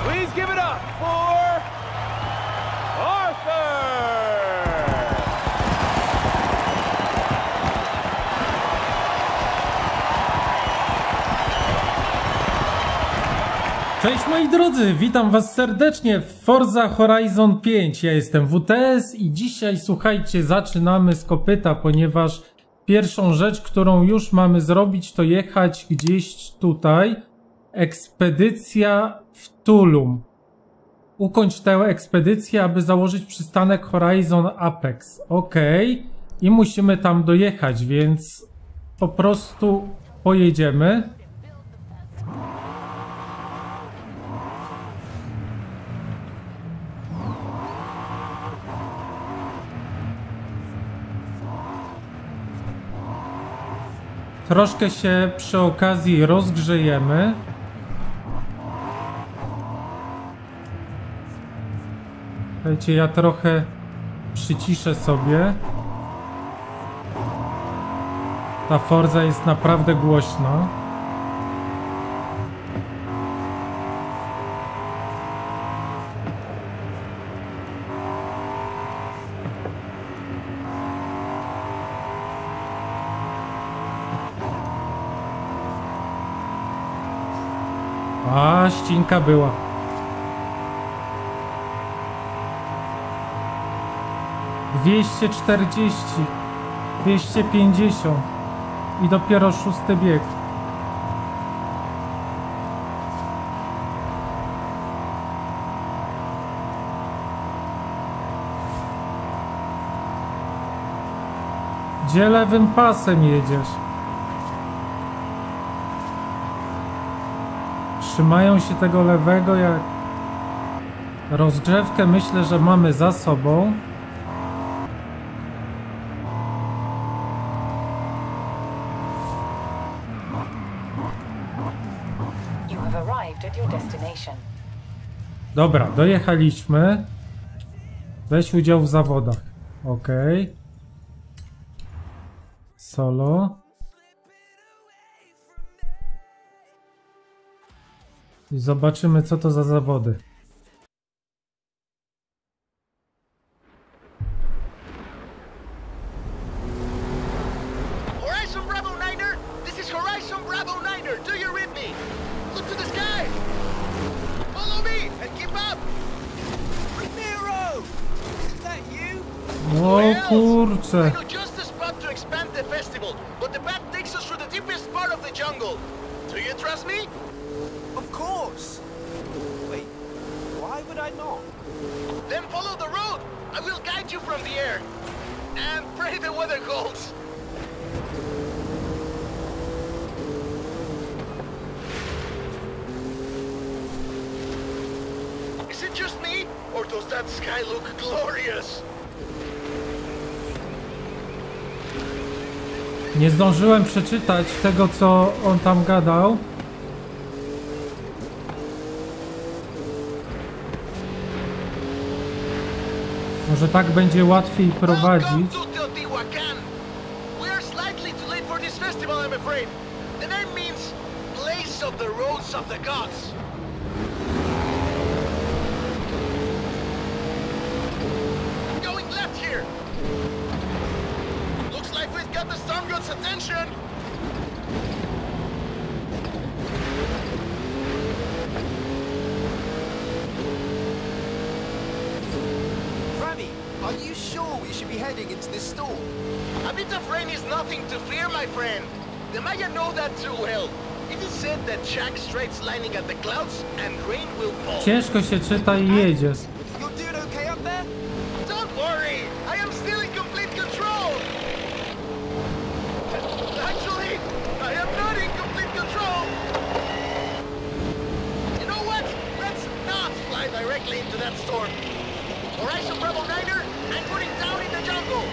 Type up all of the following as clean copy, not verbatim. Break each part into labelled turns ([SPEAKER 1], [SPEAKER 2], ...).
[SPEAKER 1] Please give it up for Arthur!
[SPEAKER 2] Cześć moi drodzy, witam was serdecznie w Forza Horizon 5. Ja jestem WTS i dzisiaj, słuchajcie, zaczynamy z kopyta, ponieważ pierwszą rzecz, którą już mamy zrobić, to jechać gdzieś tutaj. Ekspedycja w Tulum. Ukończ tę ekspedycję, aby założyć przystanek Horizon Apex. Ok. I musimy tam dojechać, więc po prostu pojedziemy. Troszkę się przy okazji rozgrzejemy. Słuchajcie, ja trochę przyciszę sobie. Ta Forza jest naprawdę głośna. A, ścinka była. Dwieście 250 i dopiero 6. bieg. Gdzie lewym pasem jedziesz? Trzymają się tego lewego jak... Rozgrzewkę myślę, że mamy za sobą. Dobra, dojechaliśmy. Weź udział w zawodach. Ok. Solo. I zobaczymy, co to za zawody.
[SPEAKER 3] Horizon Bravo Niner, this is Horizon Bravo Niner. Do you read me? Look to the sky. Follow me and keep up. Ramiro, is that you?
[SPEAKER 2] O kurczę.
[SPEAKER 3] I know just the spot to expand the festival, but the path takes us through the deepest part of the jungle. Do you trust me?
[SPEAKER 4] Of course! Wait, why would I not?
[SPEAKER 3] Then follow the road! I will guide you from the air. And pray the weather holds. Is it just me? Or does that sky look glorious?
[SPEAKER 2] Nie zdążyłem przeczytać tego, co on tam gadał. Może tak będzie łatwiej prowadzić.
[SPEAKER 3] Welcome to Teotihuacan. We are slightly too late for this festival, I'm afraid. The name means place of the roads of the gods. Going left here. Looks like we've got the storm god's attention.
[SPEAKER 4] Are you sure we should be heading into this storm?
[SPEAKER 3] A bit of rain is nothing to fear, my friend. The Maya know that too well. It is said that Jack straight's lining at the clouds and rain will fall.
[SPEAKER 2] Ciężko się czyta i jedziesz.
[SPEAKER 4] You're doing okay up there?
[SPEAKER 3] Don't worry, I am still in complete control. Actually, I am not in complete control. You know what? Let's not fly directly into that storm. Horizon Bravo Niner, I'm putting down in the jungle.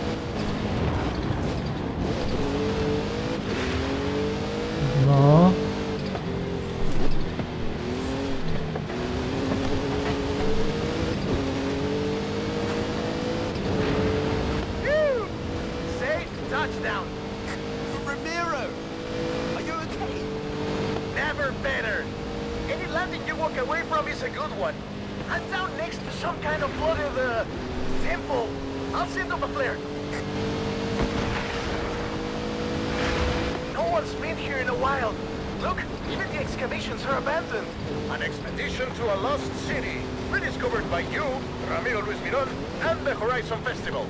[SPEAKER 2] No.
[SPEAKER 3] touchdown.
[SPEAKER 4] Ramiro, are you okay?
[SPEAKER 3] Never better. Any landing you want walk away from is a good one. I'm down next to some kind of flooded, temple. I'll send up a flare. No one's been here in a while. Look, even the excavations are abandoned. An expedition to a lost city, rediscovered by you, Ramiro Luis Miron, and the Horizon Festival.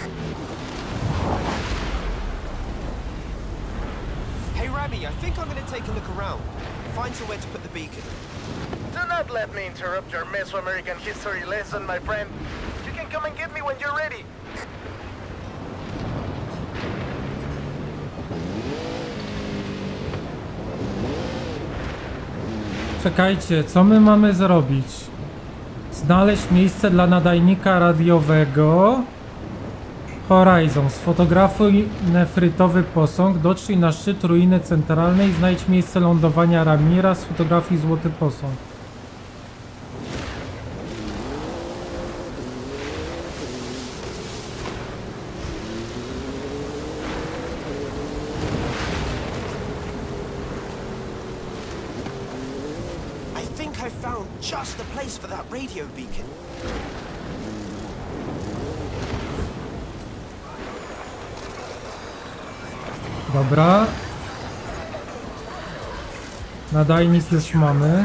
[SPEAKER 4] Hey, Rami, I think I'm gonna take a look around. Find somewhere to put the beacon.
[SPEAKER 3] Do not let me interrupt your Mesoamerican history lesson, my friend. You can come and get me when you're ready.
[SPEAKER 2] Czekajcie, co my mamy zrobić? Znaleźć miejsce dla nadajnika radiowego. Horizon. Sfotografuj nefrytowy posąg. Dotrzyj na szczyt ruiny centralnej. Znajdź miejsce lądowania Ramira. Sfotografuj złoty posąg.
[SPEAKER 4] I think I found just the place for that radio beacon.
[SPEAKER 2] Dobra. Nadajnik już mamy.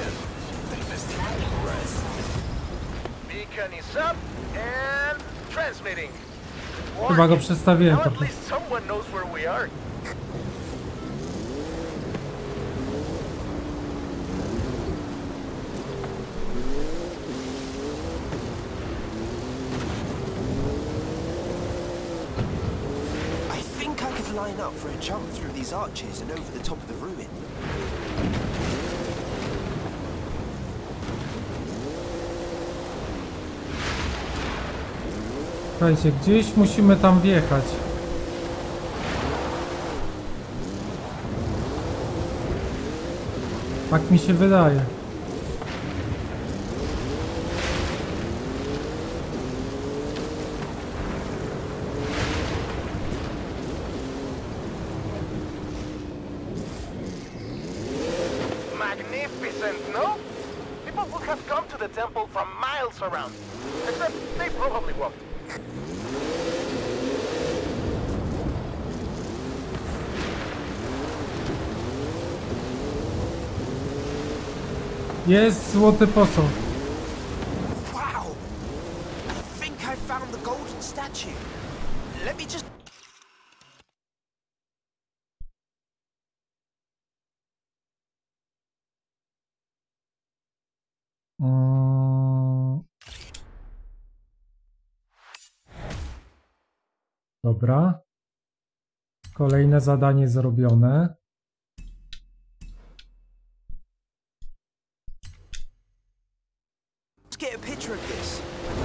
[SPEAKER 3] Beacon is up and transmitting.
[SPEAKER 2] Chyba go przestawiłem
[SPEAKER 3] Now at
[SPEAKER 2] trochę.
[SPEAKER 3] least someone knows where we are.
[SPEAKER 4] I think I could line up for a jump through these arches and over the top of the ruin.
[SPEAKER 2] Słuchajcie, gdzieś musimy tam wjechać. Tak mi się wydaje.
[SPEAKER 3] Magnificent, no? People would have come to the temple from miles around. Except they probably walked.
[SPEAKER 2] Jest złoty posąg.
[SPEAKER 4] Wow! I think I found the golden statue. Let me just...
[SPEAKER 2] Dobra. Kolejne zadanie zrobione.
[SPEAKER 4] Let's get a picture of this.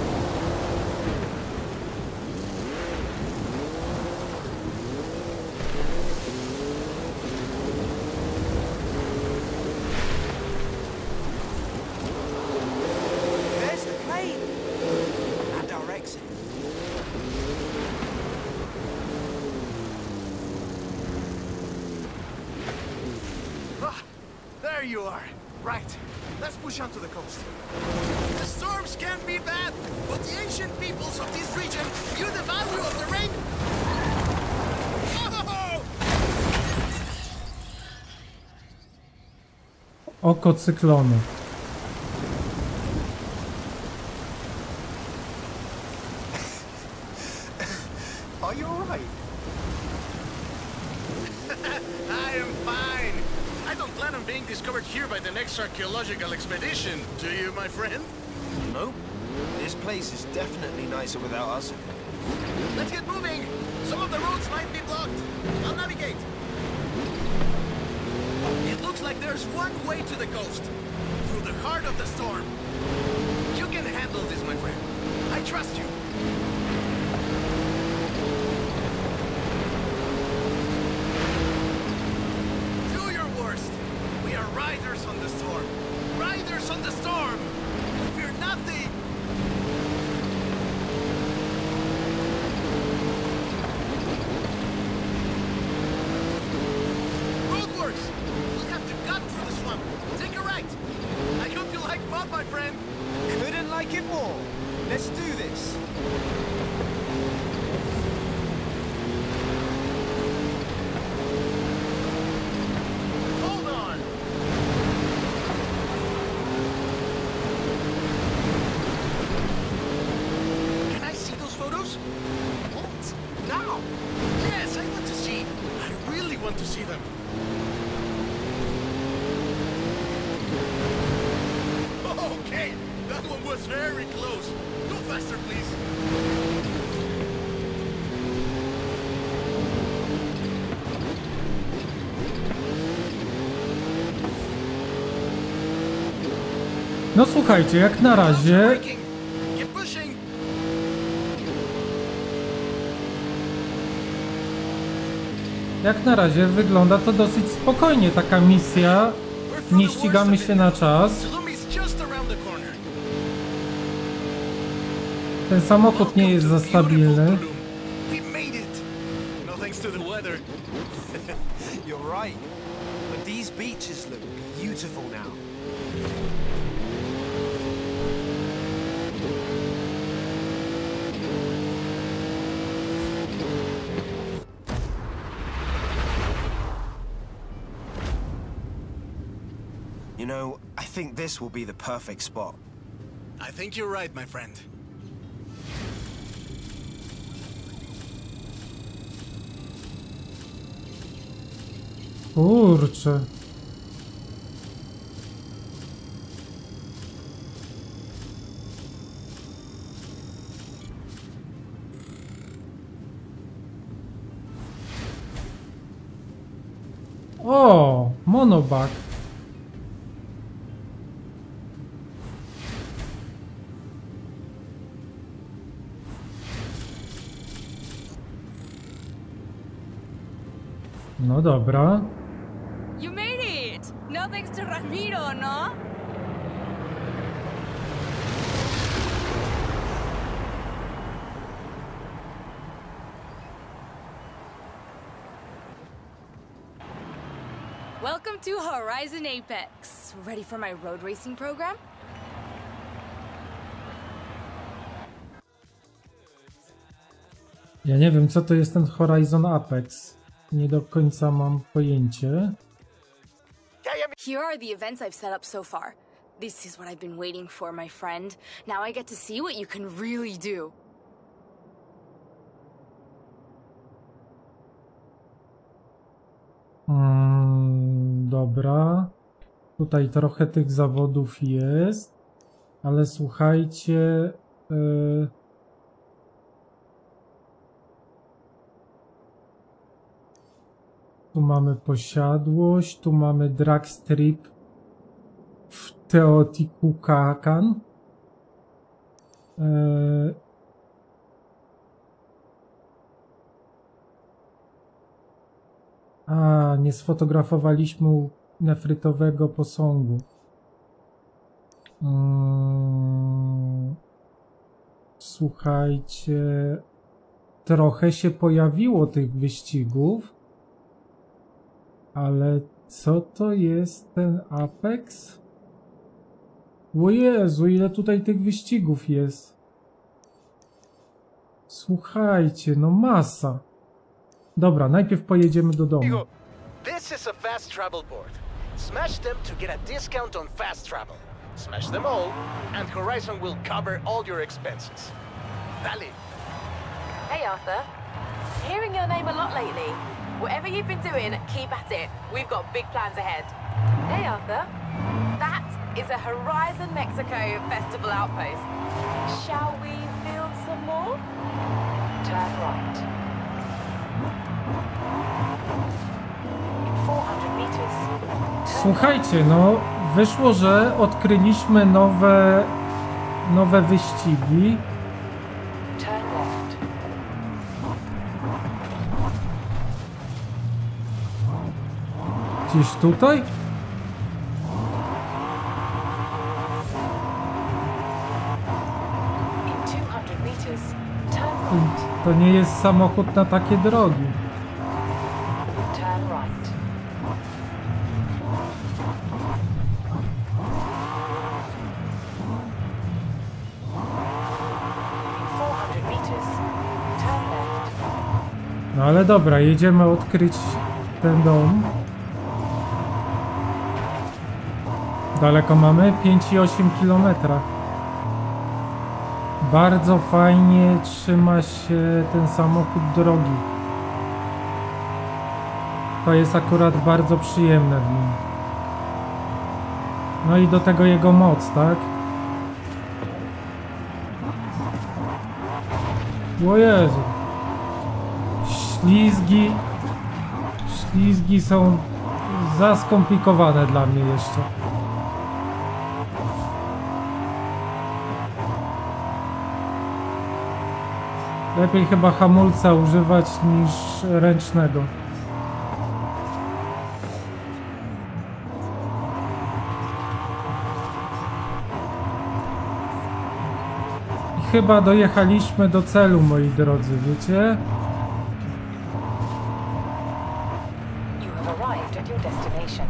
[SPEAKER 4] There's the plane. And our exit.
[SPEAKER 3] Ah, there you are. Right. Let's push onto the coast. The storms can be bad, but the ancient peoples of this region knew the value of the rain. Oh!
[SPEAKER 2] Oko cyklonu.
[SPEAKER 3] Are you alright? I am fine. I don't plan on being discovered here by the next archaeological expedition, do you, my friend?
[SPEAKER 4] No. This place is definitely nicer without us.
[SPEAKER 3] Let's get moving! Some of the roads might be blocked. I'll navigate. It looks like there's one way to the coast. Through the heart of the storm. You can handle this, my friend. I trust you. Do your worst. We are riders on the storm. Riders on the storm! Fear nothing! Roadworks! We'll have to cut through the swamp. Take a right. I hope
[SPEAKER 4] on, my friend. Couldn't like it more. Let's do this.
[SPEAKER 3] Hold on.
[SPEAKER 4] Can I see those photos?
[SPEAKER 3] What? Now? Yes, I want to see. I really want to see them. Okay, that one was very close. Go faster, please.
[SPEAKER 2] No słuchajcie, jak na razie
[SPEAKER 3] Braking. Keep pushing.
[SPEAKER 2] wygląda to dosyć spokojnie, taka misja. Nie ścigamy się na czas.
[SPEAKER 3] Sulumi's just around the corner.
[SPEAKER 2] Ten samochód nie jest za stabilny.
[SPEAKER 3] We made it. No thanks to the weather.
[SPEAKER 4] You're right. But these beaches look beautiful now. You know, I think this will be the perfect spot.
[SPEAKER 3] I think you're right, my friend.
[SPEAKER 2] Kurczę. O, monobak. No dobra.
[SPEAKER 5] You made it! No thanks to Ramiro, no? Welcome to Horizon Apex. Ready for my road racing program?
[SPEAKER 2] Ja nie wiem, co to jest ten Horizon Apex. Nie do końca mam pojęcie.
[SPEAKER 5] Here are the events I've set up so far. This is what I've been waiting for, my friend. Now I get to see what you can really do.
[SPEAKER 2] Dobra. Tutaj trochę tych zawodów jest. Ale słuchajcie... Tu mamy posiadłość, tu mamy drag strip w Teotihuacan. A, nie sfotografowaliśmy nefrytowego posągu. Słuchajcie, trochę się pojawiło tych wyścigów. Ale co to jest ten Apex? O Jezu, ile tutaj tych wyścigów jest. Słuchajcie, no masa. Dobra, najpierw pojedziemy do domu.
[SPEAKER 3] This is a fast travel board. Smash them to get a discount on fast travel. Smash them all, and Horizon will cover all your expenses. Dale.
[SPEAKER 6] Hey Arthur, hearing your name a lot lately. Whatever you've been doing, keep at it. We've got big plans ahead. Hey Arthur, that is a Horizon Mexico Festival outpost. Shall we build some more? Turn right. In 400 meters.
[SPEAKER 2] Słuchajcie, no wyszło, że odkryliśmy nowe wyścigi.
[SPEAKER 6] Turn left.
[SPEAKER 2] Gdzieś tutaj?
[SPEAKER 6] In 200 meters. Turn right.
[SPEAKER 2] To nie jest samochód na takie drogi.
[SPEAKER 6] Turn right.
[SPEAKER 2] No ale dobra, jedziemy odkryć ten dom. Daleko mamy? 5,8 km. Bardzo fajnie trzyma się ten samochód drogi. To jest akurat bardzo przyjemne w nim. No i do tego jego moc, tak? O Jezu. Ślizgi są za skomplikowane dla mnie jeszcze. Lepiej chyba hamulca używać niż ręcznego. I chyba dojechaliśmy do celu, moi drodzy, wiecie?
[SPEAKER 6] You have arrived at your destination.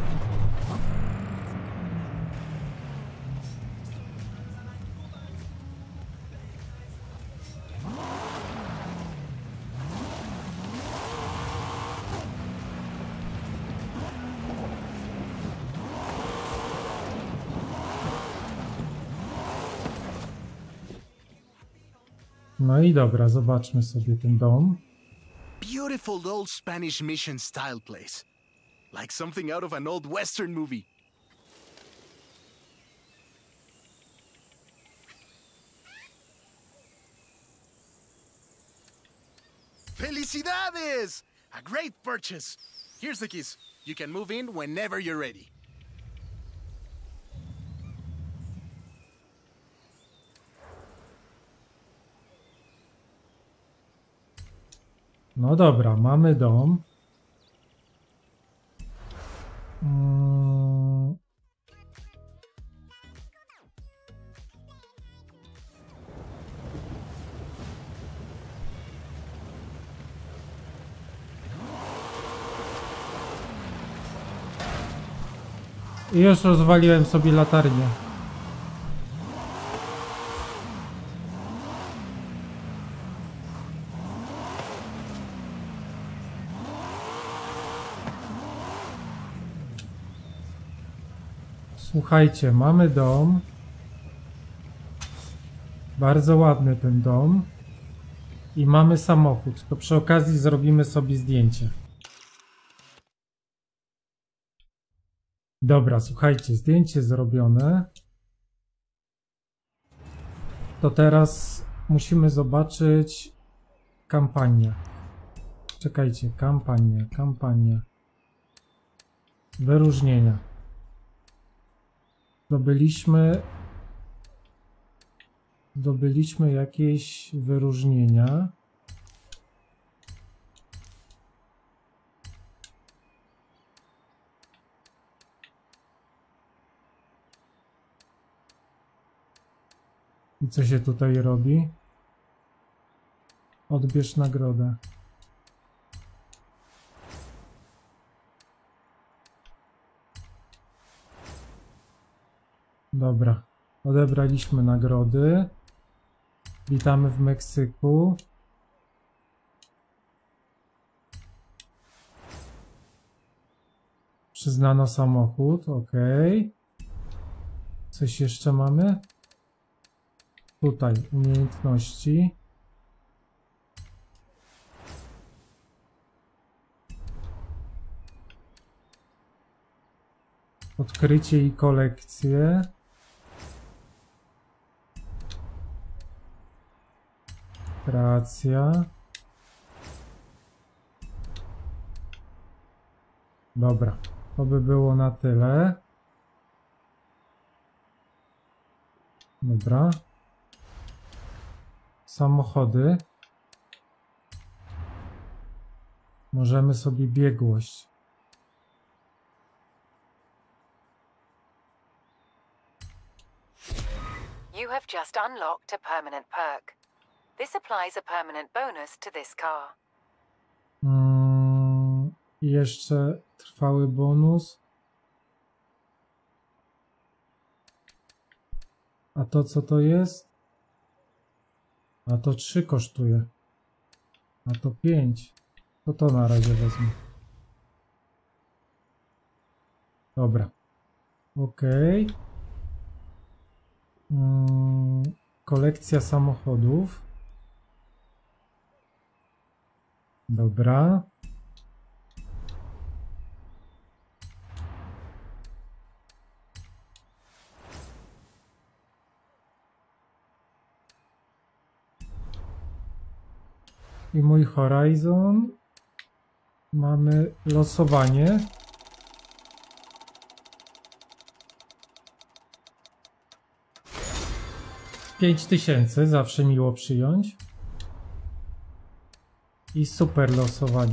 [SPEAKER 2] No i dobra, zobaczmy sobie ten dom.
[SPEAKER 7] Beautiful old Spanish mission style place. Like something out of an old Western movie. Felicidades! A great purchase. Here's the keys. You can move in whenever you're ready.
[SPEAKER 2] No dobra, mamy dom. I już rozwaliłem sobie latarnię. Słuchajcie, mamy dom. Bardzo ładny ten dom. I mamy samochód. To przy okazji zrobimy sobie zdjęcie. Dobra, słuchajcie, zdjęcie zrobione. To teraz musimy zobaczyć kampanię. Czekajcie, kampania. Wyróżnienia. Zdobyliśmy jakieś wyróżnienia. I co się tutaj robi? Odbierz nagrodę. Dobra, odebraliśmy nagrody. Witamy w Meksyku. Przyznano samochód, ok. Coś jeszcze mamy? Tutaj umiejętności. Odkrycie i kolekcje. Kreacja. Dobra, to by było na tyle. Dobra. Samochody. Możemy sobie biegłość.
[SPEAKER 6] You have just unlocked a permanent perk. This applies a permanent bonus to this car.
[SPEAKER 2] I jeszcze trwały bonus. A to co to jest? A to 3 kosztuje. A to 5. To na razie wezmę. Dobra. Okej. Kolekcja samochodów. Dobra. I mój Horizon. Mamy losowanie. $5000, zawsze miło przyjąć. I super losowanie.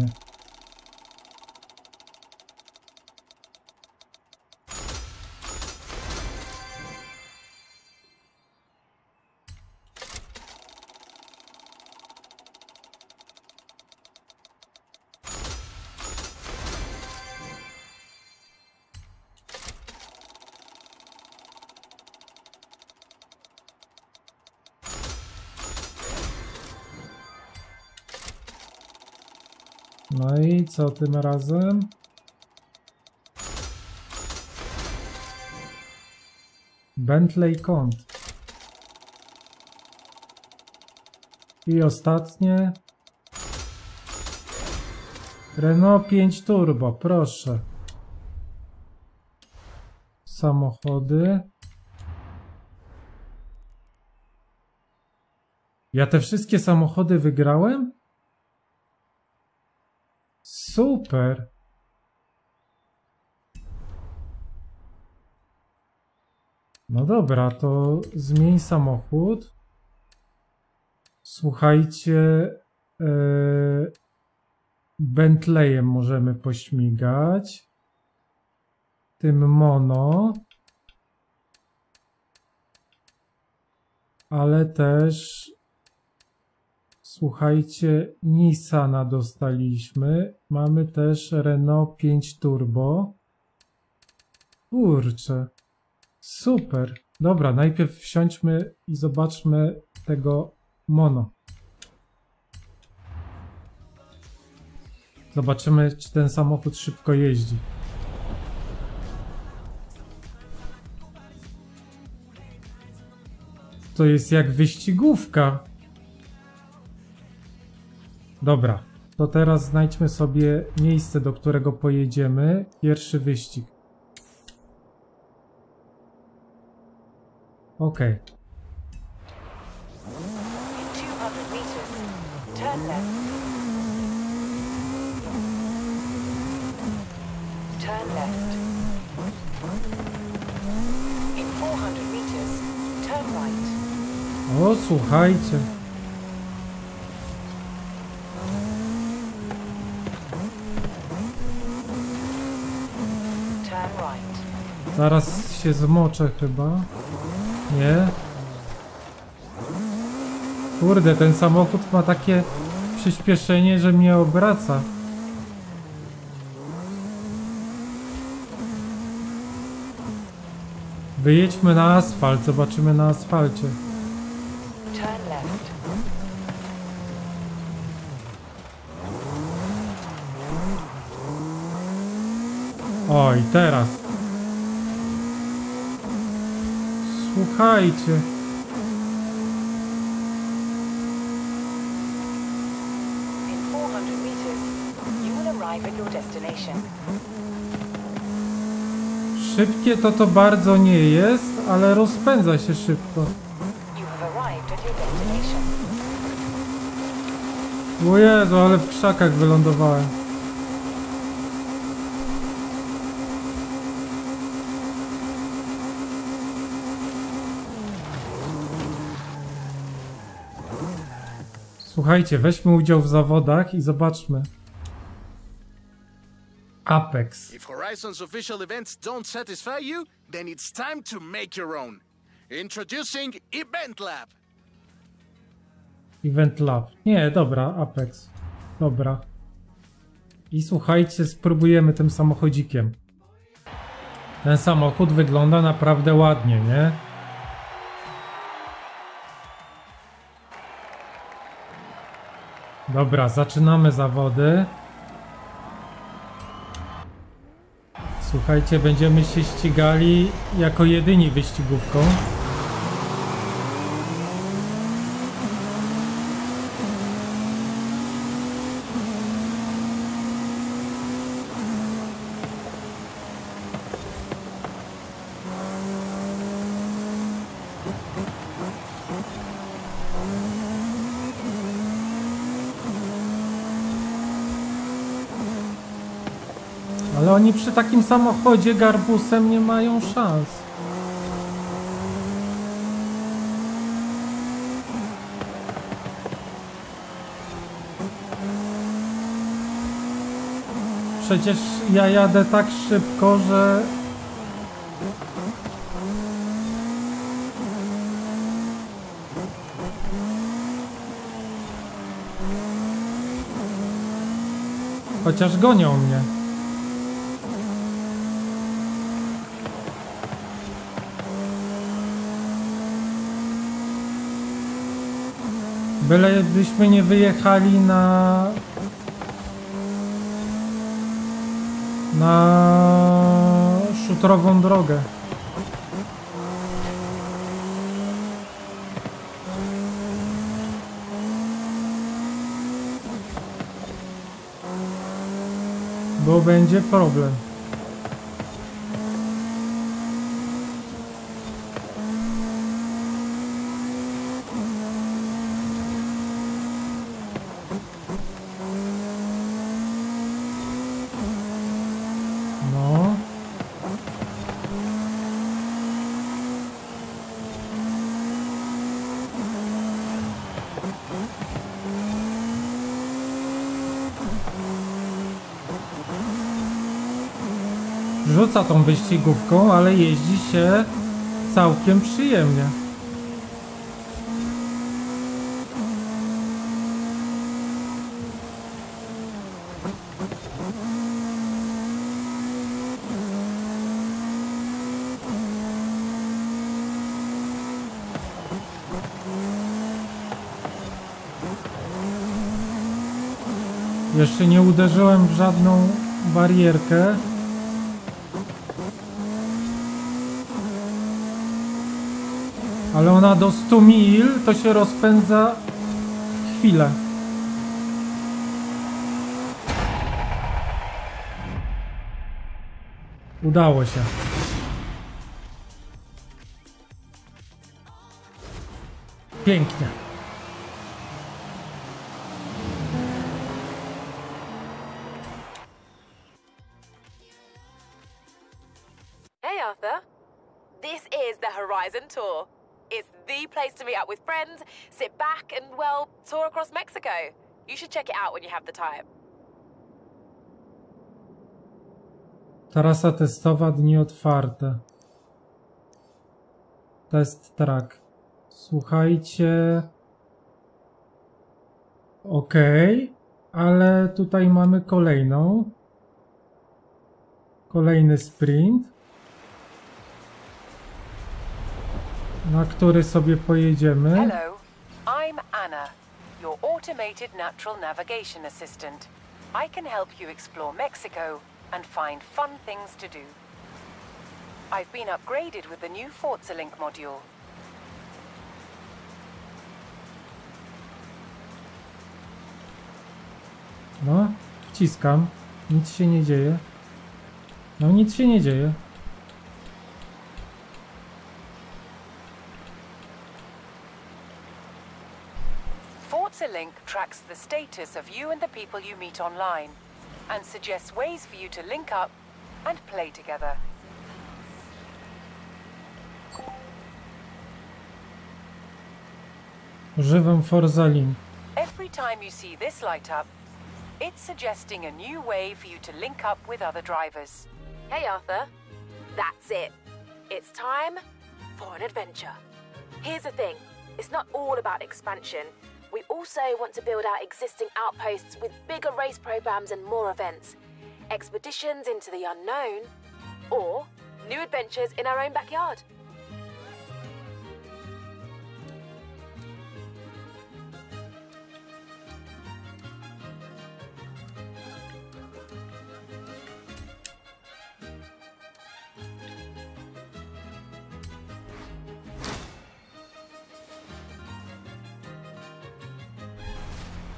[SPEAKER 2] No i co tym razem? Bentley Kont. I ostatnie. Renault 5 Turbo, proszę. Samochody. Ja te wszystkie samochody wygrałem? Super. No dobra, to zmień samochód. Słuchajcie, Bentleyem możemy pośmigać. Tym mono. Ale też, słuchajcie, Nissana dostaliśmy. Mamy też Renault 5 Turbo. Kurczę. Super. Dobra, najpierw wsiądźmy i zobaczmy tego mono. Zobaczymy, czy ten samochód szybko jeździ. To jest jak wyścigówka. Dobra, to teraz znajdźmy sobie miejsce, do którego pojedziemy. Pierwszy wyścig. Okej.
[SPEAKER 6] In 200 meters, turn left. Turn left. In 400 meters, turn right.
[SPEAKER 2] O, słuchajcie.
[SPEAKER 6] Turn right.
[SPEAKER 2] Zaraz się zmoczę chyba. Nie? Kurde, ten samochód ma takie przyspieszenie, że mnie obraca. Wyjedźmy na asfalt, zobaczymy na asfalcie.
[SPEAKER 6] Turn left.
[SPEAKER 2] O, i teraz. Słuchajcie.
[SPEAKER 6] In 400 meters, you will arrive at your destination.
[SPEAKER 2] Szybkie to bardzo nie jest, ale rozpędza się szybko.
[SPEAKER 6] You have arrived at your destination.
[SPEAKER 2] O Jezu, ale w krzakach wylądowałem. Słuchajcie, weźmy udział w zawodach i zobaczmy. Apex.
[SPEAKER 7] If Horizon's official events don't satisfy you, then it's time to make your own. Introducing Event Lab.
[SPEAKER 2] Event Lab. Nie, dobra, Apex. Dobra. I słuchajcie, spróbujemy tym samochodzikiem. Ten samochód wygląda naprawdę ładnie, nie? Dobra, zaczynamy zawody. Słuchajcie, będziemy się ścigali jako jedyni wyścigówką. Ale oni przy takim samochodzie garbusem nie mają szans. Przecież ja jadę tak szybko, że... Chociaż gonią mnie. Bylebyśmy nie wyjechali na szutrową drogę. Bo będzie problem. No. Rzuca tą wyścigówką, ale jeździ się całkiem przyjemnie. Jeszcze nie uderzyłem w żadną barierkę. Ale ona do 100 mil to się rozpędza w chwilę. Udało się. Pięknie.
[SPEAKER 6] Hey, Arthur. This is the Horizon Tour. It's the place to meet up with friends, sit back and, well, tour across Mexico. You should check it out when you have the time.
[SPEAKER 2] Trasa testowa, dni otwarte. Test track. Słuchajcie. Okej, ale tutaj mamy kolejną. Kolejny sprint, na który sobie pojedziemy.
[SPEAKER 8] Hello, I'm Anna, your automated natural navigation assistant. I can help you explore Mexico and find fun things to do. I've been upgraded with the new Forza Link module.
[SPEAKER 2] No, wciskam. Nic się nie dzieje. No, nic się nie dzieje.
[SPEAKER 8] Forza Link tracks the status of you and the people you meet online and suggests ways for you to link up and play together.
[SPEAKER 2] Używam Forza Link.
[SPEAKER 8] Every time you see this light up, it's suggesting a new way for you to link up with other drivers.
[SPEAKER 6] Hey, Arthur. That's it. It's time for an adventure. Here's the thing. It's not all about expansion. We also want to build out existing outposts with bigger race programs and more events. Expeditions into the unknown, or new adventures in our own backyard.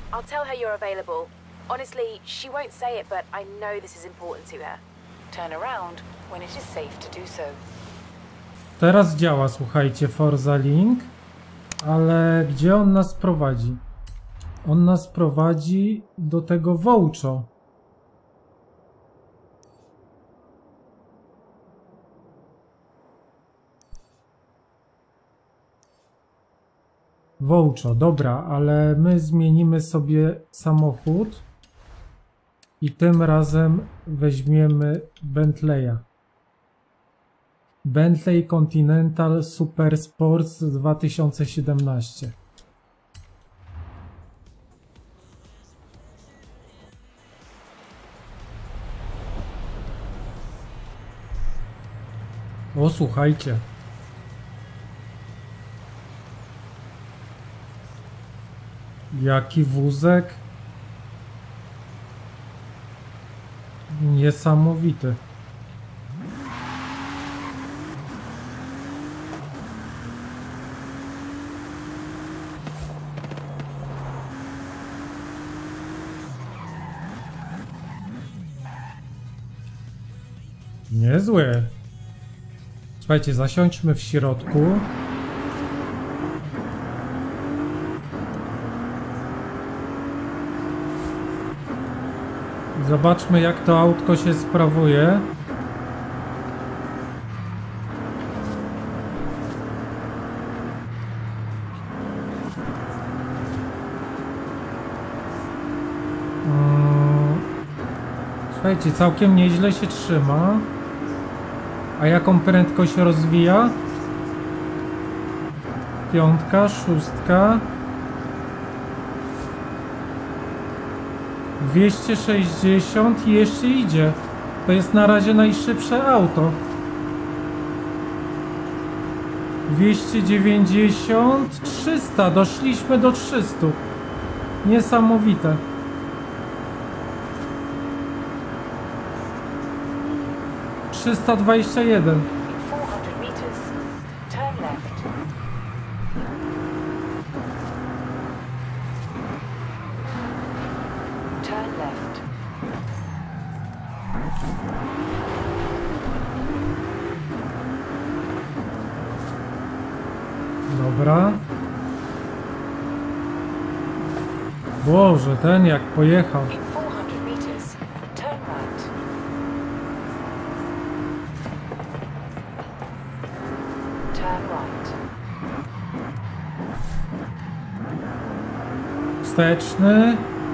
[SPEAKER 6] I'll tell her you're available. Honestly, she won't say it, but I know this is important to her.
[SPEAKER 8] Turn around when it is safe to do so.
[SPEAKER 2] Teraz działa, słuchajcie, Forza Link. Ale gdzie on nas prowadzi? On nas prowadzi do tego Wołczo. Wołczo, dobra, ale my zmienimy sobie samochód i tym razem weźmiemy Bentleya. Bentley Continental Super Sports 2017. O, słuchajcie. Jaki wózek. Niesamowity. Niezłe. Słuchajcie, zasiądźmy w środku. Zobaczmy, jak to autko się sprawuje. Słuchajcie, całkiem nieźle się trzyma. A jaką prędkość rozwija? 5, 6. 260 i jeszcze idzie. To jest na razie najszybsze auto. 290, 300. Doszliśmy do 300. Niesamowite. $321.
[SPEAKER 8] 400 meters. Turn left. Turn left.
[SPEAKER 2] Dobra. Boże, ten jak pojechał.
[SPEAKER 8] In 400 meters. Turn right. Turn right.
[SPEAKER 2] Wsteczny.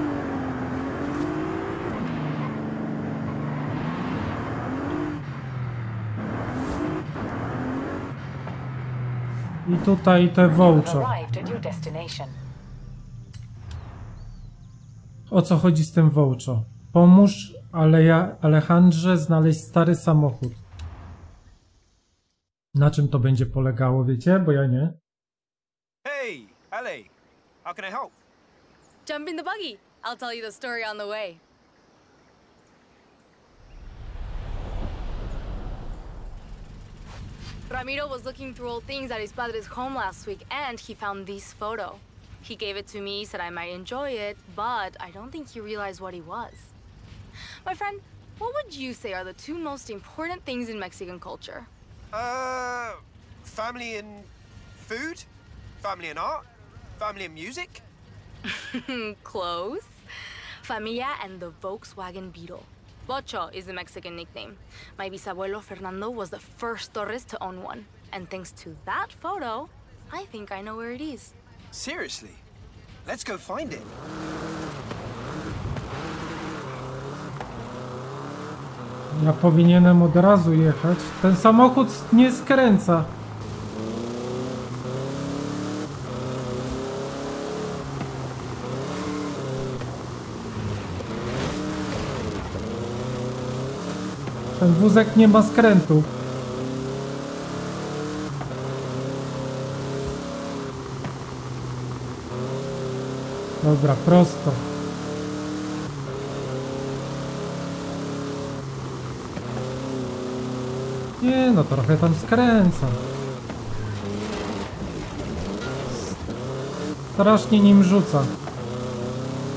[SPEAKER 2] I tutaj te Wołczo.
[SPEAKER 8] Arrived at your destination.
[SPEAKER 2] O co chodzi z tym Wołczo? Pomóż Alejandrze znaleźć stary samochód. Na czym to będzie polegało, wiecie? Bo ja nie.
[SPEAKER 1] Hey, Ale, how can I help?
[SPEAKER 5] Jump in the buggy. I'll tell you the story on the way. Ramiro was looking through old things at his padre's home last week, and he found this photo. He gave it to me, said I might enjoy it, but I don't think he realized what he was. My friend, what would you say are the two most important things in Mexican culture?
[SPEAKER 1] Family and food? Family and art? Family and music?
[SPEAKER 5] Close. Familia and the Volkswagen Beetle. Bocho is the Mexican nickname. My bisabuelo Fernando was the first Torres to own one. And thanks to that photo, I think I know where it is.
[SPEAKER 1] Seriously? Let's go find it.
[SPEAKER 2] Ja powinienem od razu jechać. Ten samochód nie skręca. Ten wózek nie ma skrętu. Dobra, prosto. Nie, no trochę tam skręca. Strasznie nim rzuca.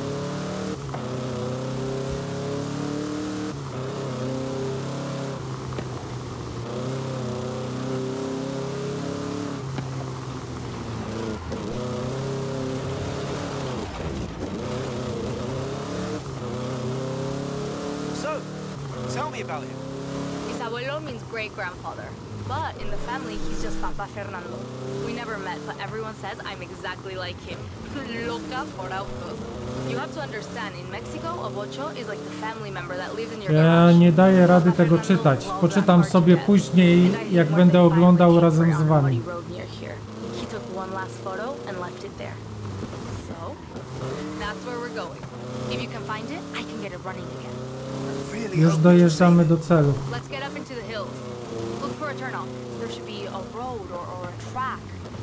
[SPEAKER 1] Tell me about him.
[SPEAKER 5] His abuelo means great-grandfather. But in the family, he's just Papa Fernando. We never met, but everyone says I'm exactly like him. Loca por autos. You have to understand, in Mexico, a bocho is like the family member that lives in your
[SPEAKER 2] Ja
[SPEAKER 5] garage.
[SPEAKER 2] nie daję rady tego czytać. Poczytam sobie później, jak będę oglądał razem z wami.
[SPEAKER 5] He took one last photo and left it there. So, that's where we're going. If you can find it, I can get it running again.
[SPEAKER 2] Już dojeżdżamy do celu.
[SPEAKER 5] Let's get up into the hills. Look for a turnoff. There should be a road or a track.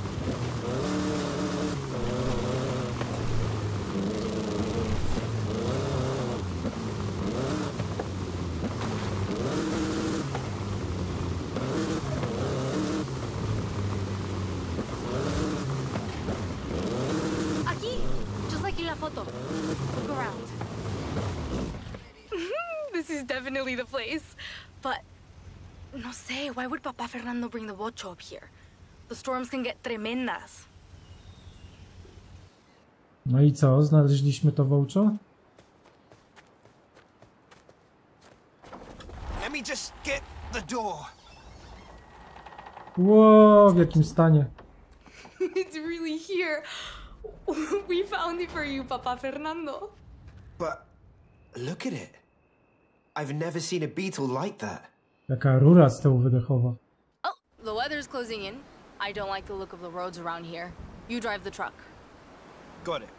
[SPEAKER 5] Aquí, just like in la foto. Look around. This is definitely the place. But no sé, why would Papa Fernando bring the bocho up here? The storms can get tremendas.
[SPEAKER 2] No i co? Znaleźliśmy to wołczo?
[SPEAKER 1] Let me just get the door.
[SPEAKER 2] Ło, w jakim stanie?
[SPEAKER 5] It's really here. We found it for you, Papa Fernando.
[SPEAKER 4] But look at it. I've never seen a beetle like that.
[SPEAKER 2] Jaka rura z tyłu wydechowa.
[SPEAKER 5] Oh, the weather's closing in. I don't like the look of the roads around here. You drive the truck.
[SPEAKER 1] Got it.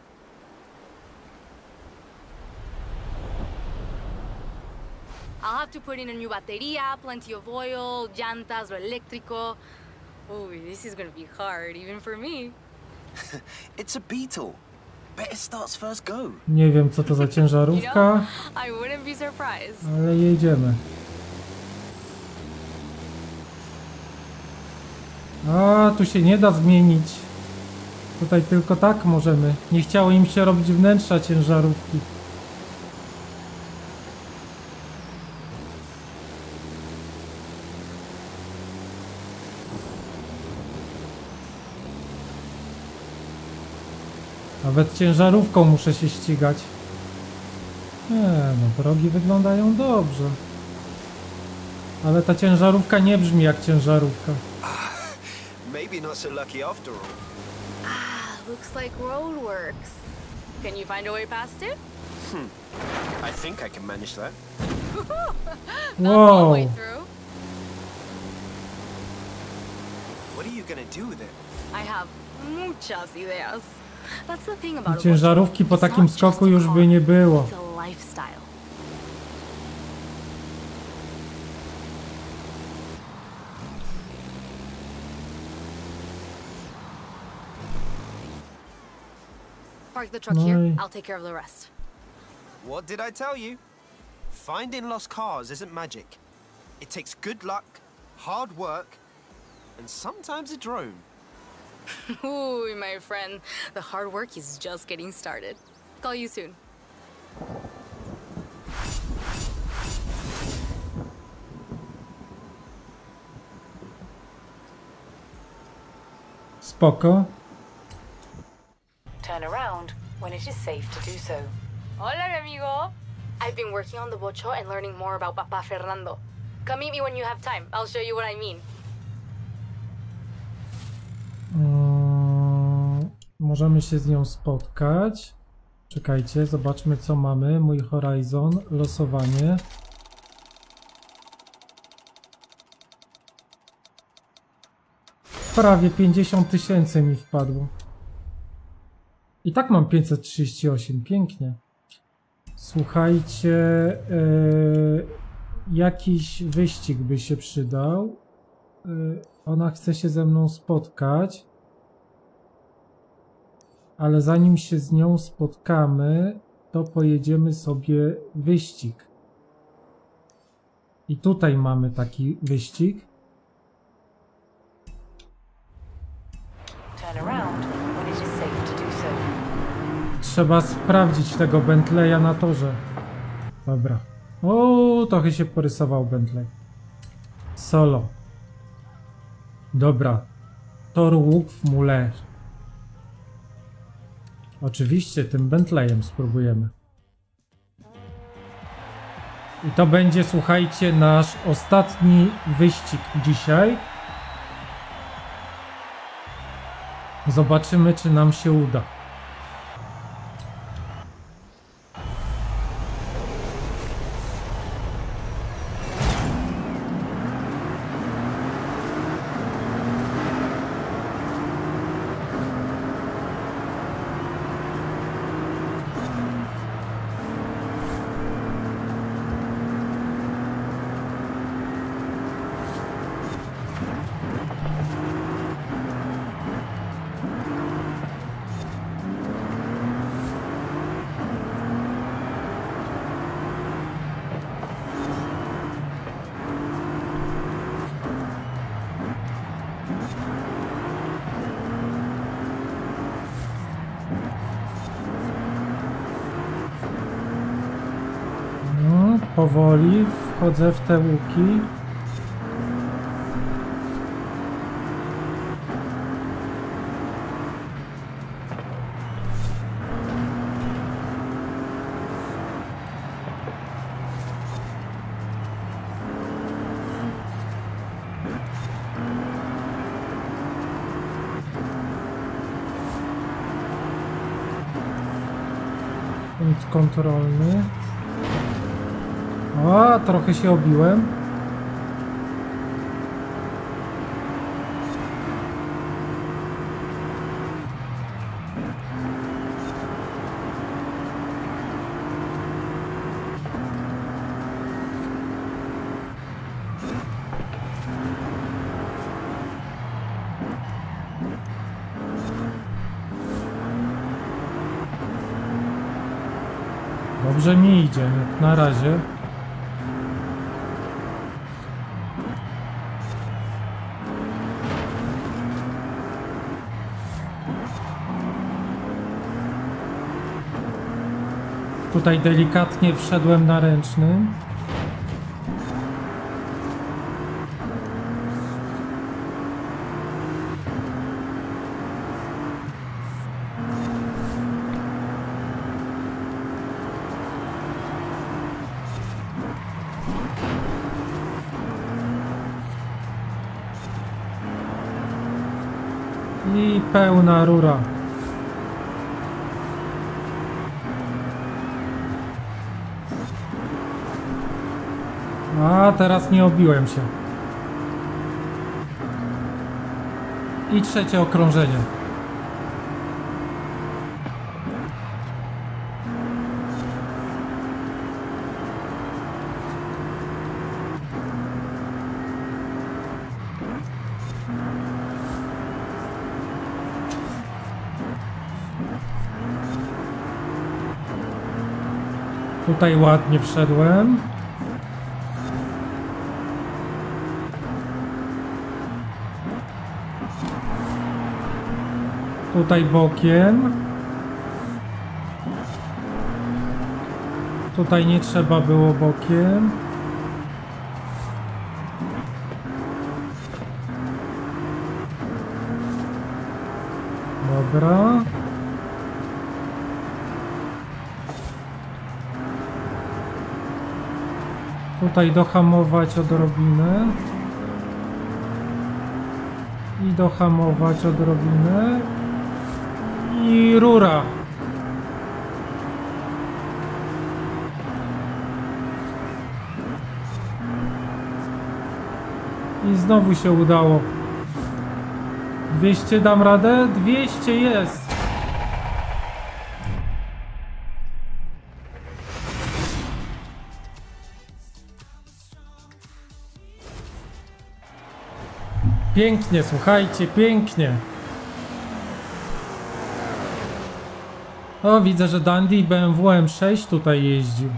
[SPEAKER 5] I'll have to put in a new batería, plenty of oil, llantas, or eléctrico. Oh, this is gonna be hard, even for me.
[SPEAKER 4] It's a beetle. Better starts first go.
[SPEAKER 2] Nie wiem, co to za ciężarówka,
[SPEAKER 5] I wouldn't be surprised.
[SPEAKER 2] ale jedziemy. A, tu się nie da zmienić. Tutaj tylko tak możemy. Nie chciało im się robić wnętrza ciężarówki. Nawet ciężarówką muszę się ścigać. Nie, no drogi wyglądają dobrze. Ale ta ciężarówka nie brzmi jak ciężarówka.
[SPEAKER 1] Maybe not so lucky after all.
[SPEAKER 5] Looks like roadworks. Can you find a way past it?
[SPEAKER 1] I think I can manage that.
[SPEAKER 5] That's all the
[SPEAKER 2] Wow.
[SPEAKER 5] way through.
[SPEAKER 1] What are you gonna do with it?
[SPEAKER 5] I have muchas ideas. That's the thing about a
[SPEAKER 2] Ciężarówki po
[SPEAKER 5] bocho. It's
[SPEAKER 2] takim
[SPEAKER 5] not just
[SPEAKER 2] skoku
[SPEAKER 5] a
[SPEAKER 2] już
[SPEAKER 5] car,
[SPEAKER 2] by nie było.
[SPEAKER 5] It's a lifestyle. Park the truck here.
[SPEAKER 2] No i-
[SPEAKER 5] I'll take care of the rest.
[SPEAKER 1] What did I tell you? Finding lost cars isn't magic. It takes good luck, hard work, and sometimes a drone.
[SPEAKER 5] Ooh, my friend, the hard work is just getting started. Call you soon.
[SPEAKER 2] Spoko.
[SPEAKER 8] Turn around when it is safe to do so.
[SPEAKER 5] Hola, mi amigo. I've been working on the bocho and learning more about Papa Fernando. Come meet me when you have time. I'll show you what I mean.
[SPEAKER 2] Możemy się z nią spotkać. Czekajcie, zobaczmy co mamy. Mój Horizon, losowanie. Prawie 50 000 mi wpadło. I tak mam 538, pięknie. Słuchajcie, jakiś wyścig by się przydał. Ona chce się ze mną spotkać. Ale zanim się z nią spotkamy, to pojedziemy sobie wyścig. I tutaj mamy taki wyścig.
[SPEAKER 8] Turn around when it is safe to do so.
[SPEAKER 2] Trzeba sprawdzić tego Bentleya na torze. Dobra. O, trochę się porysował Bentley. Solo. Dobra. Tor łuk w Muller. Oczywiście tym Bentleyem spróbujemy. I to będzie, słuchajcie, nasz ostatni wyścig dzisiaj. Zobaczymy, czy nam się uda. Powoli wchodzę w te łuki. Punkt kontrolny. O, trochę się obiłem. Dobrze mi idzie, jak na razie. Tutaj delikatnie wszedłem na ręcznym. I pełna rura. A teraz nie obiłem się. I trzecie okrążenie. Tutaj ładnie wszedłem. Tutaj bokiem. Tutaj nie trzeba było bokiem. Dobra. Tutaj dohamować odrobinę. I dohamować odrobinę. I rura. I znowu się udało. 200 dam radę? 200 jest. Pięknie, słuchajcie, pięknie. O, widzę, że Dandy BMW M6 tutaj jeździł.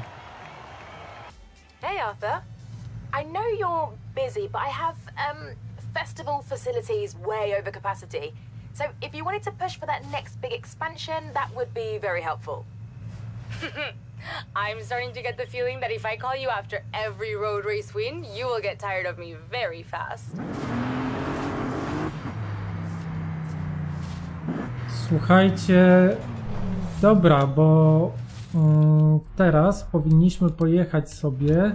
[SPEAKER 6] Hey Arthur, I know you're busy, but I have festival facilities way over capacity. So if you wanted to push for that next big expansion, that would be very helpful.
[SPEAKER 5] I'm starting to get the feeling that if I call you after every road race win, you will get tired of me very fast.
[SPEAKER 2] Słuchajcie, dobra, bo Teraz powinniśmy pojechać sobie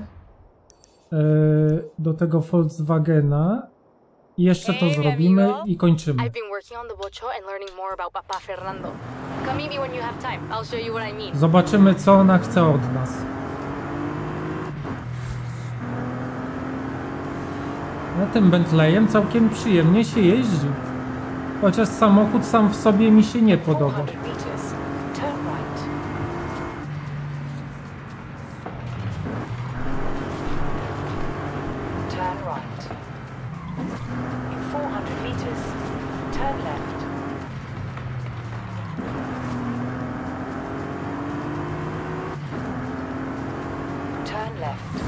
[SPEAKER 2] do tego Volkswagena i jeszcze to zrobimy i kończymy.
[SPEAKER 5] I've been working on the bocho and learning more about Papa Fernando. Come meet me when you have time. I'll show you what I mean.
[SPEAKER 2] Zobaczymy, co ona chce od nas. Na tym Bentleyem całkiem przyjemnie się jeździ. Chociaż samochód sam w sobie mi się nie podoba.
[SPEAKER 8] 400 meters. Turn right. Turn right. In 400 meters, turn left. Turn left.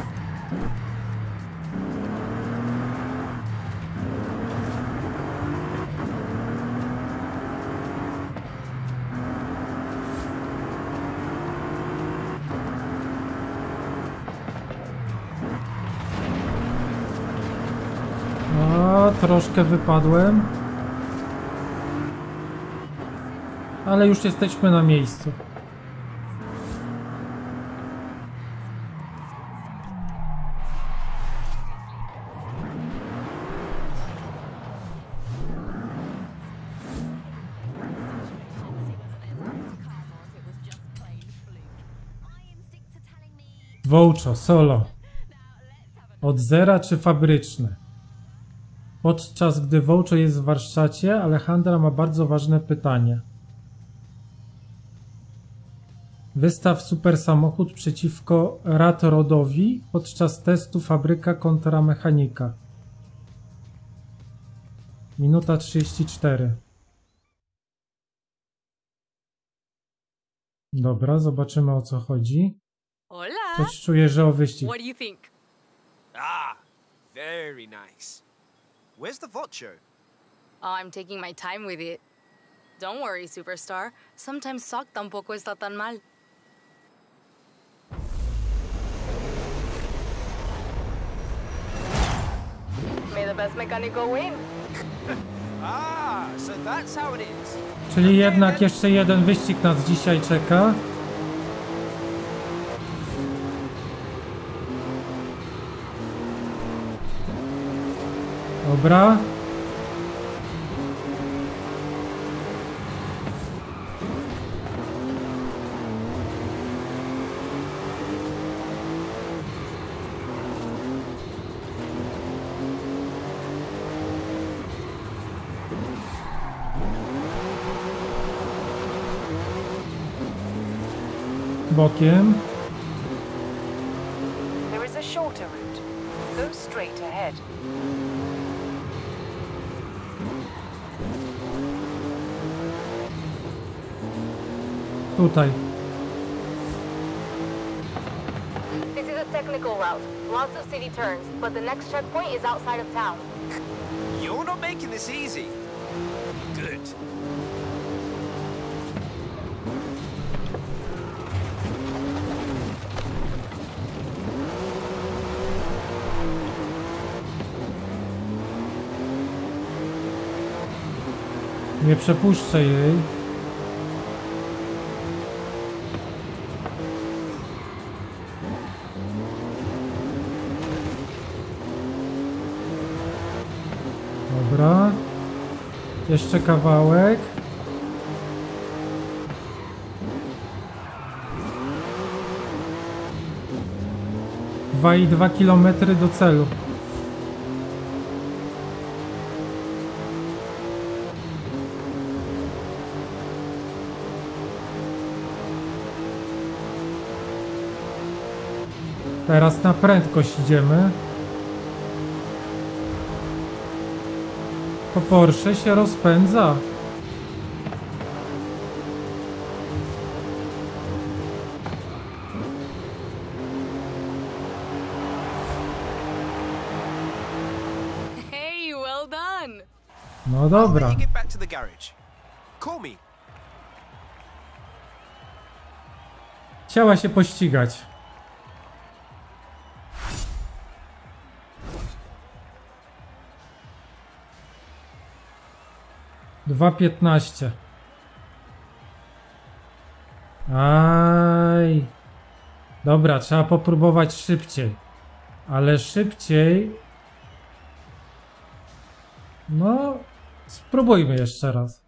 [SPEAKER 2] O, troszkę wypadłem. Ale już jesteśmy na miejscu. Wołczo, solo. Od zera czy fabryczne? Podczas gdy Wołczo jest w warsztacie, Alejandra ma bardzo ważne pytanie. Wystaw super samochód przeciwko Ratrodowi podczas testu fabryka kontra mechanika. Minuta 34. Dobra, zobaczymy, o co chodzi.
[SPEAKER 5] Hola.
[SPEAKER 2] Coś czuję, że o wyścig.
[SPEAKER 5] What do you think?
[SPEAKER 1] Ah, very nice. Where's the vocho?
[SPEAKER 5] Oh, I'm taking my time with it. Don't worry, superstar. Sometimes sock tampoco está tan mal. May the best mechanical win.
[SPEAKER 1] Ah, so that's how it is.
[SPEAKER 2] Czyli jednak jeszcze jeden wyścig nas dzisiaj czeka. Dobra. Bokiem.
[SPEAKER 8] There is a shorter route. Go straight ahead.
[SPEAKER 2] Tutaj.
[SPEAKER 5] This is a technical route. Lots of city turns, but the next checkpoint is outside of town.
[SPEAKER 1] You're not making this easy. Good.
[SPEAKER 2] Nie przepuszczę jej. Dobra. Jeszcze kawałek. Dwa i 2 kilometry do celu. Teraz na prędkość idziemy. To Porsche się rozpędza.
[SPEAKER 5] Hey, well done.
[SPEAKER 2] No dobra.
[SPEAKER 1] When you get back to the garage, call me.
[SPEAKER 2] Chciała się pościgać. Aj. Dobra, trzeba popróbować szybciej. Ale szybciej... No, spróbujmy jeszcze raz.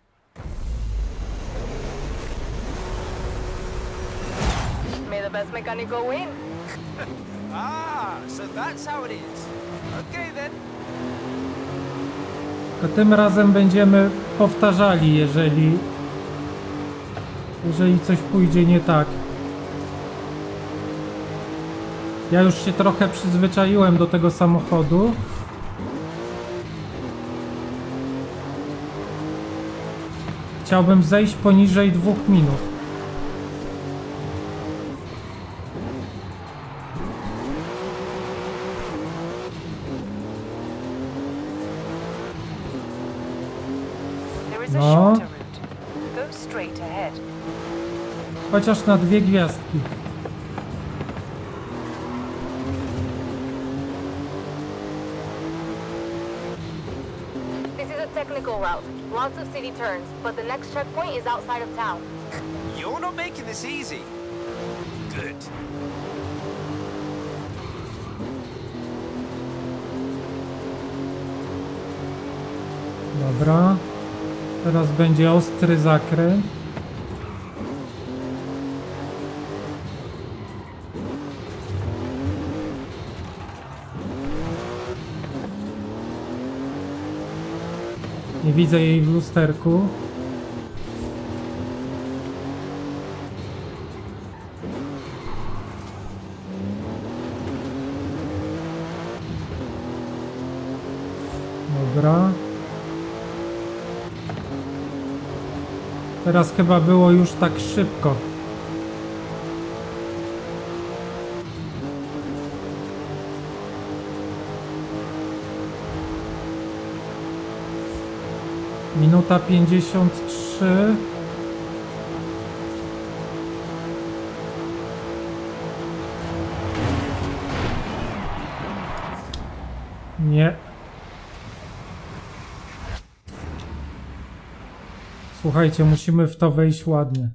[SPEAKER 6] May the best mechanic go win.
[SPEAKER 4] So that's how it is. Okay then.
[SPEAKER 2] To tym razem będziemy powtarzali, jeżeli coś pójdzie nie tak. Ja już się trochę przyzwyczaiłem do tego samochodu. Chciałbym zejść poniżej 2 minut. No. Chociaż na 2 gwiazdki.
[SPEAKER 5] This is a technical route. Lots of city turns, but the next checkpoint is outside of town.
[SPEAKER 4] You're not making this easy. Good.
[SPEAKER 2] Dobra. Teraz będzie ostry zakręt. Nie widzę jej w lusterku. Dobra. Teraz chyba było już tak szybko. Minuta 53. Nie. Słuchajcie, musimy w to wejść ładnie.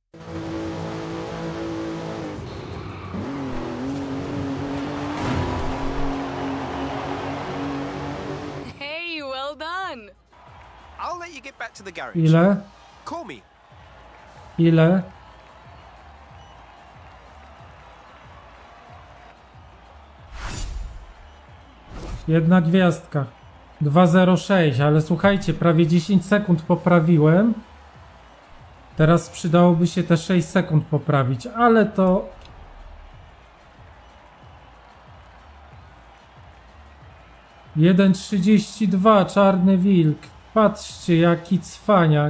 [SPEAKER 5] Hey, well done!
[SPEAKER 4] I'll let you get back to the garage.
[SPEAKER 2] Ile?
[SPEAKER 4] Call me.
[SPEAKER 2] Ile? Jedna gwiazdka. 2.06, ale słuchajcie, prawie 10 sekund poprawiłem. Teraz przydałoby się te 6 sekund poprawić, ale to... Jeden 32, czarny wilk. Patrzcie, jaki cwaniak.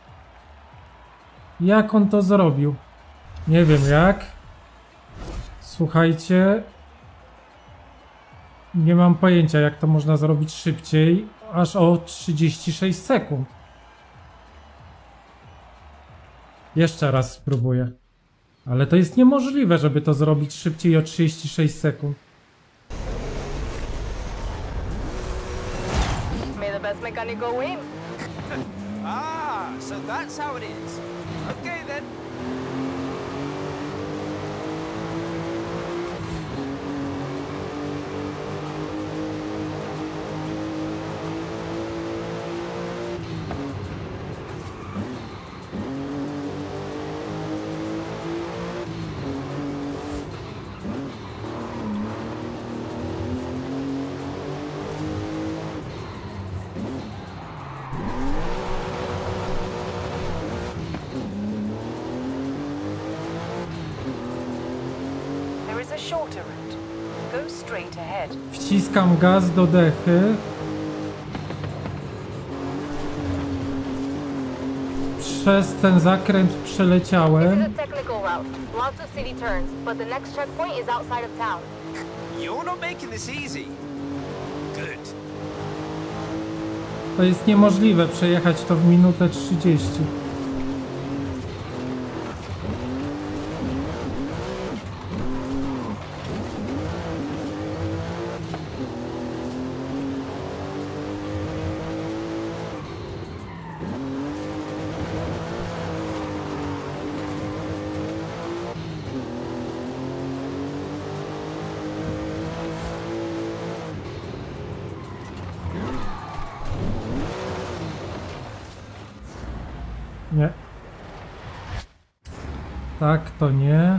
[SPEAKER 2] Jak on to zrobił? Nie wiem jak. Słuchajcie. Nie mam pojęcia, jak to można zrobić szybciej. Aż o 36 sekund. Jeszcze raz spróbuję. Ale to jest niemożliwe, żeby to zrobić szybciej o 36 sekund.
[SPEAKER 6] May the best mechanic go win.
[SPEAKER 4] So that's how it is. Okay then.
[SPEAKER 8] Shorter route. Go straight ahead.
[SPEAKER 2] Wciskam gaz do dechy. Przez ten zakręt przeleciałem.
[SPEAKER 5] This is a technical route. Lots of city turns, but the next checkpoint is outside of town.
[SPEAKER 4] You're not making this easy. Good.
[SPEAKER 2] To jest niemożliwe przejechać to w minutę 30. Nie. Tak, to nie.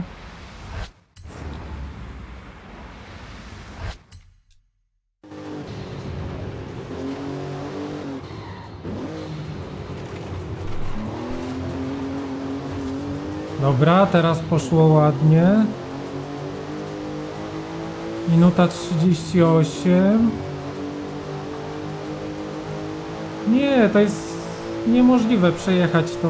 [SPEAKER 2] Dobra, teraz poszło ładnie. Minuta 38. Nie, to jest niemożliwe przejechać to.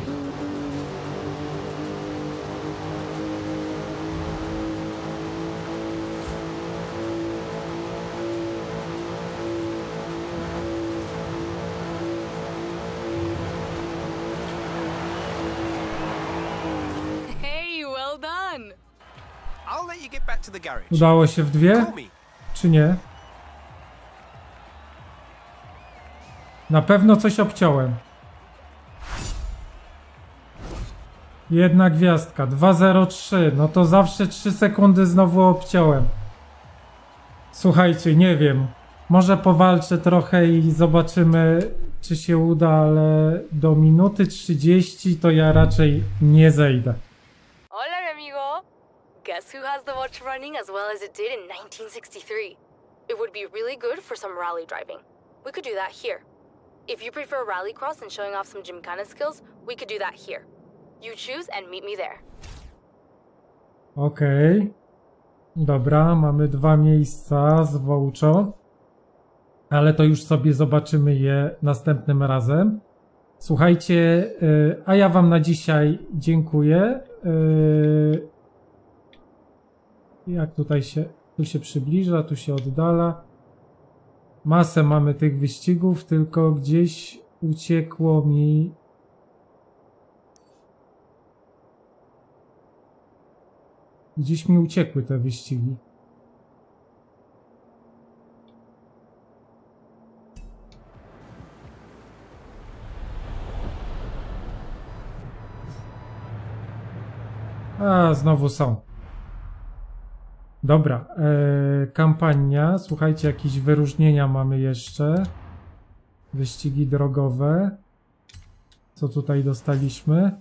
[SPEAKER 5] Hey, well done.
[SPEAKER 4] I'll let you get back to the garage.
[SPEAKER 2] Udało się w dwie?
[SPEAKER 4] Call me.
[SPEAKER 2] Czy nie? Na pewno coś obciąłem. Jedna gwiazdka, 2:03. No to zawsze 3 sekundy znowu obciąłem. Słuchajcie, nie wiem. Może powalczę trochę i zobaczymy, czy się uda, ale do minuty 30 to ja raczej nie zejdę.
[SPEAKER 5] Hola, amigo. Guess who has the watch running as well as it did in 1963? It would be really good for some rally driving. We could do that here. If you prefer rallycross and showing off some gymkhana skills, we could do that here. You choose and meet me there.
[SPEAKER 2] Okej. Dobra, mamy 2 miejsca z Voucho. Ale to już sobie zobaczymy je następnym razem. Słuchajcie, a ja wam na dzisiaj dziękuję. Jak tutaj się, tu się przybliża, tu się oddala. Masę mamy tych wyścigów, tylko gdzieś uciekło mi... Gdzieś mi uciekły te wyścigi. A, znowu są. Dobra, kampania. Słuchajcie, jakieś wyróżnienia mamy jeszcze. Wyścigi drogowe. Co tutaj dostaliśmy?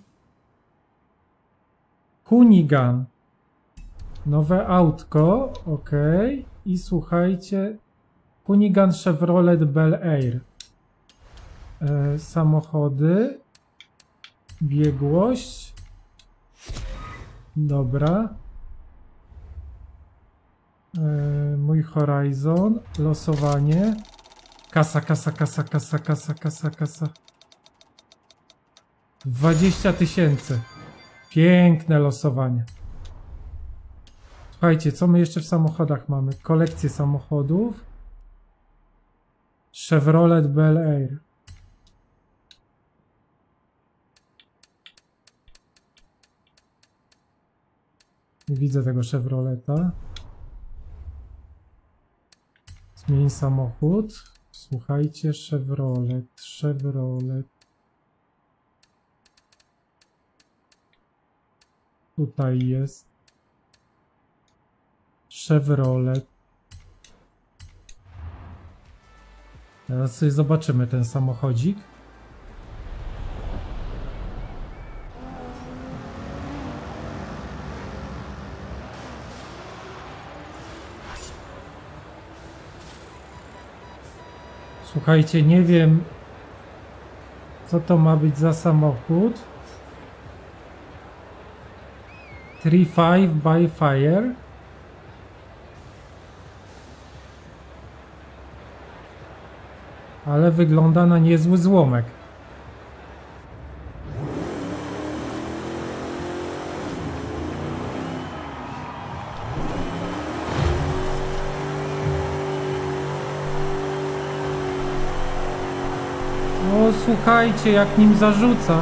[SPEAKER 2] Hoonigan. Nowe autko, ok. I słuchajcie, Hoonigan Chevrolet Bel Air. Samochody. Biegłość. Dobra. Mój Horizon. Losowanie. Kasa. 20 000. Piękne losowanie. Słuchajcie, co my jeszcze w samochodach mamy? Kolekcję samochodów. Chevrolet Bel Air. Nie widzę tego Chevroleta. Zmień samochód. Słuchajcie, Chevrolet. Tutaj jest Chevrolet. Teraz sobie zobaczymy ten samochodzik. Słuchajcie, nie wiem, co to ma być za samochód. 3.5 by Fire. Ale wygląda na niezły złomek. O, słuchajcie, jak nim zarzuca.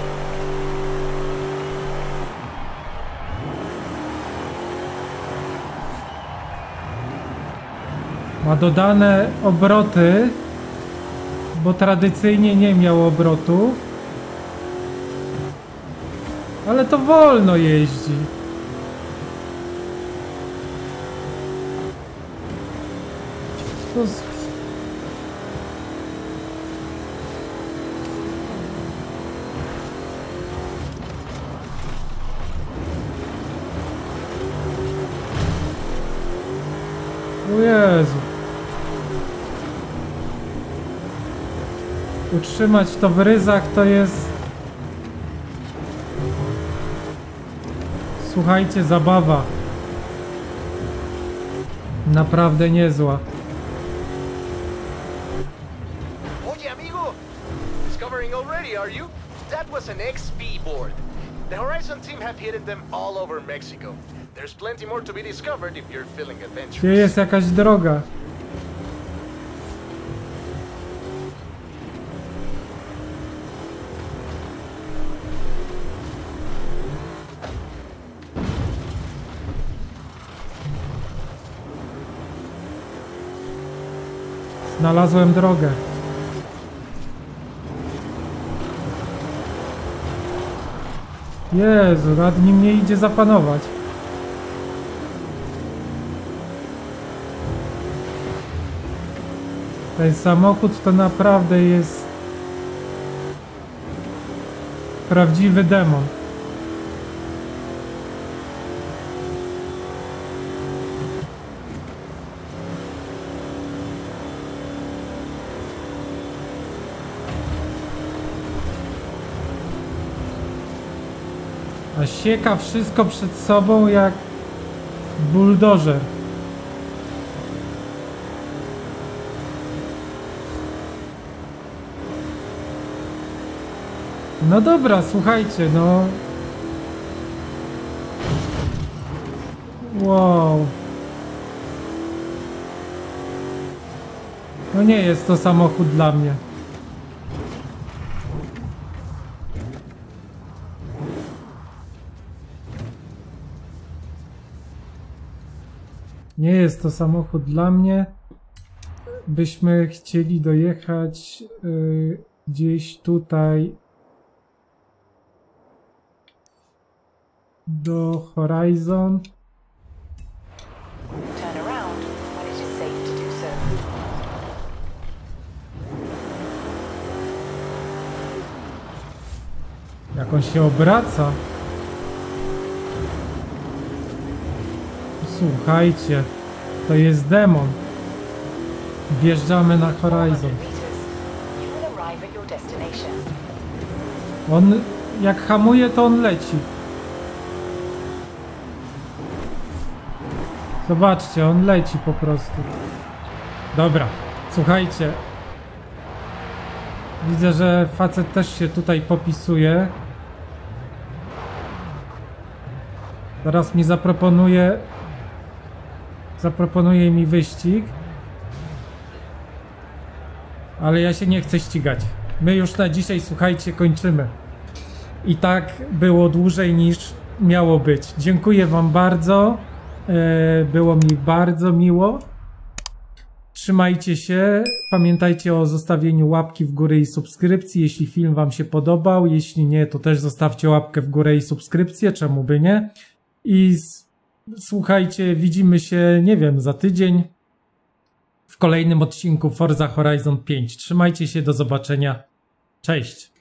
[SPEAKER 2] Ma dodane obroty, bo tradycyjnie nie miał obrotów. Ale to wolno jeździ. To Utrzymać to w ryzach to jest... Słuchajcie, zabawa. Naprawdę niezła.
[SPEAKER 3] Oye, amigo! Discovering already, are you? That was an XP board. The Horizon team have hidden them all over Mexico. There's plenty more to be discovered if you're feeling adventurous.
[SPEAKER 2] Gdzie jest jakaś droga? Znalazłem drogę. Jezu, nad nim nie idzie zapanować. Ten samochód to naprawdę jest prawdziwy demon. A sieka wszystko przed sobą jak buldożer. No dobra, słuchajcie, no... Wow. No nie jest to samochód dla mnie. Nie jest to samochód dla mnie. Byśmy chcieli dojechać gdzieś tutaj do Horizon.
[SPEAKER 8] Turn around when it is safe to do so.
[SPEAKER 2] Jak on się obraca. Słuchajcie, to jest demon. Wjeżdżamy na Horizon. On, jak hamuje, to on leci. Zobaczcie, on leci po prostu. Dobra, słuchajcie. Widzę, że facet też się tutaj popisuje. Zaraz mi zaproponuje mi wyścig. Ale ja się nie chcę ścigać. My już na dzisiaj, słuchajcie, kończymy. I tak było dłużej niż miało być. Dziękuję wam bardzo. Było mi bardzo miło. Trzymajcie się. Pamiętajcie o zostawieniu łapki w górę i subskrypcji, jeśli film wam się podobał. Jeśli nie, to też zostawcie łapkę w górę i subskrypcję. Czemu by nie? I słuchajcie, widzimy się, nie wiem, za tydzień w kolejnym odcinku Forza Horizon 5. Trzymajcie się, do zobaczenia. Cześć!